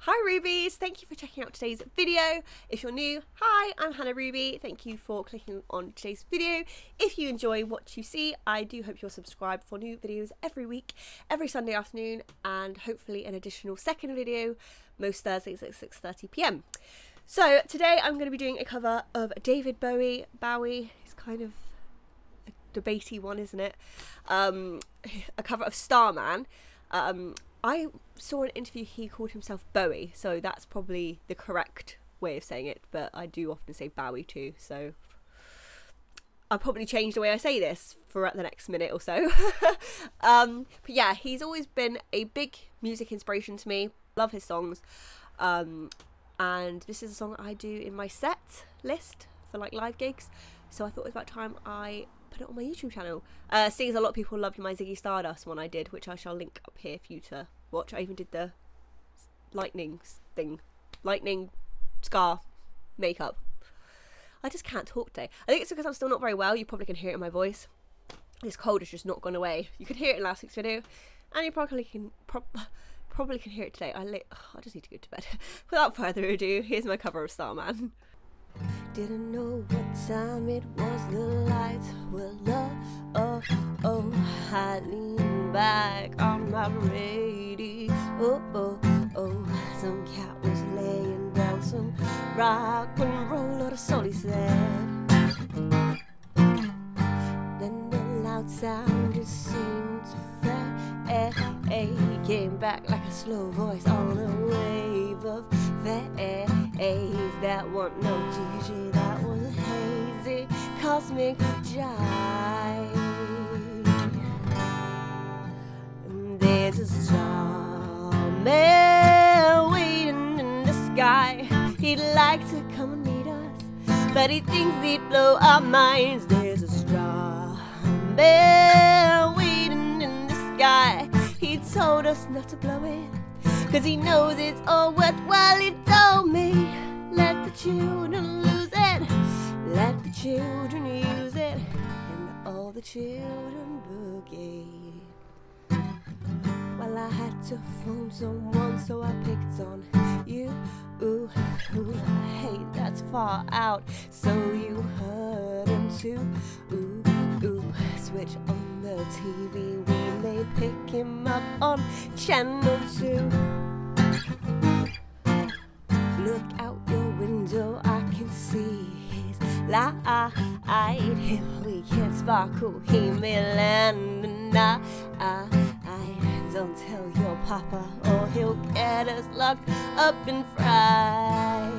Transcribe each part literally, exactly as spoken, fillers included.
Hi Rubies, thank you for checking out today's video. If you're new, hi, I'm Hannah Ruby. Thank you for clicking on today's video. If you enjoy what you see, I do hope you'll subscribe for new videos every week, every Sunday afternoon, and hopefully an additional second video most Thursdays at six thirty p m. So today I'm going to be doing a cover of David Bowie. Bowie is kind of a debatey one, isn't it? Um, a cover of Starman. Um, I saw an interview, he called himself Bowie, so that's probably the correct way of saying it, but I do often say Bowie too, so I'll probably change the way I say this for the next minute or so. um, but yeah, he's always been a big music inspiration to me. Love his songs. Um, and this is a song I do in my set list for like live gigs, so I thought it was about time I put it on my YouTube channel. Uh, seeing as a lot of people loved my Ziggy Stardust one I did, which I shall link up here for you to watch. I even did the lightning thing, lightning scar makeup. I just can't talk today. I think it's because I'm still not very well. You probably can hear it in my voice. This cold has just not gone away. You could hear it in last week's video, and you probably can pro probably can hear it today. I li oh, I just need to go to bed. Without further ado, here's my cover of Starman. Didn't know what time it was, the lights were low. Oh, oh, I leaned back on my radio. Oh, oh, oh, some cat was laying down some rock and roll, or the soul, he said. Then the loud sound just seemed to fade. He came back like a slow voice on a wave of phase. That wasn't no D J, that was a hazy cosmic jive. And there's a starman waiting in the sky. He'd like to come and meet us, but he thinks he'd blow our minds. There's a starman waiting in the sky. He told us not to blow it, cause he knows it's all worthwhile. He told me, let the children lose it, let the children use it, and all the children boogie. Well, I had to phone someone, so I picked on you. Ooh, ooh, hey, that's far out, so you heard him too. Ooh, ooh, switch on the T V, we may pick him up on channel two. Look out your window, I can see his light. Here we can sparkle, he may land and I, I, I don't tell your papa, or he'll get us locked up in fright.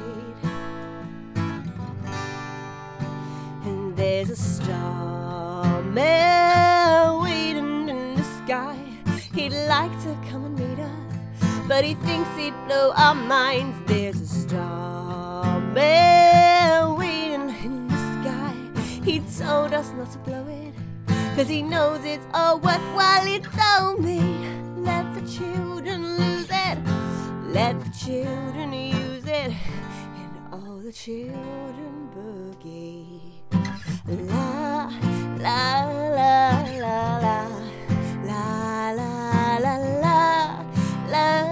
And there's a starman waiting in the sky. He'd like to come and meet us, but he thinks he'd blow our minds. There's a starman waiting in the sky. He told us not to blow it, cause he knows it's all worthwhile. He told me, let the children lose it, let the children use it, and all the children boogie. La, la, la, la, la, la, la, la, la, la.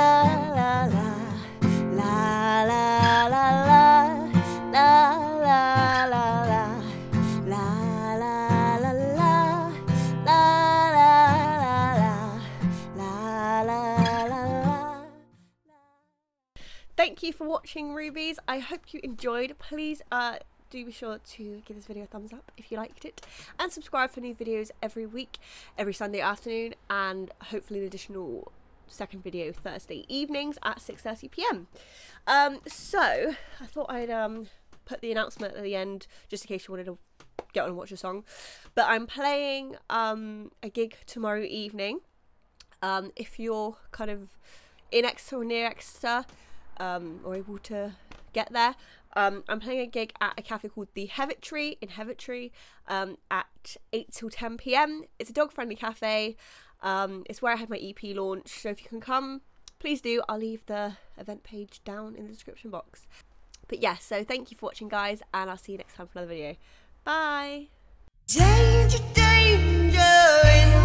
Thank you for watching, Rubies. I hope you enjoyed. Please uh, do be sure to give this video a thumbs up if you liked it, and subscribe for new videos every week, every Sunday afternoon, and hopefully an additional second video Thursday evenings at six thirty p m Um, so I thought I'd um, put the announcement at the end just in case you wanted to get on and watch a song. But I'm playing um, a gig tomorrow evening. Um, if you're kind of in Exeter or near Exeter, um, or able to get there, um, I'm playing a gig at a cafe called the Hevitree in Hevitree um, at eight till ten p m It's a dog-friendly cafe. Um, it's where I had my E P launch, so if you can come, please do. I'll leave the event page down in the description box. But yeah, so thank you for watching, guys, and I'll see you next time for another video. Bye! Danger, danger.